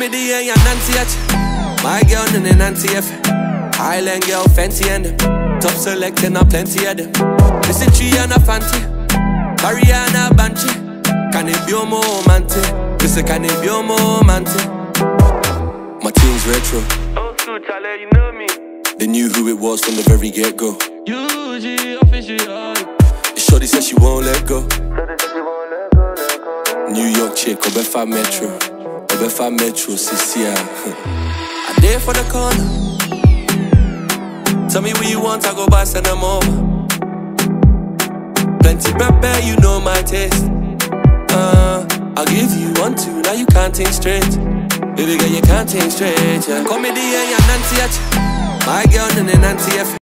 Comedy and your Nancy at my girl and the Nancy F. Island girl fancy and them top selecting a plenty of them. Listen to you and a fancy Ariana Banchi. Can it be a romantic? Listen, can it be a romantic? My team's retro. Old school, Charlie, you know me. They knew who it was from the very get-go. UG official. Shorty says she won't let go. New York chick, Obefa Metro. Obefa Metro, CCI. I there for the corner. Tell me what you want, I go buy, send them over. Plenty pepper, you know my taste. I'll give you 1, 2, now you can't think straight. Baby girl, you can't think straight, yeah. Comedy and your Nancy at my girl and the Nancy F.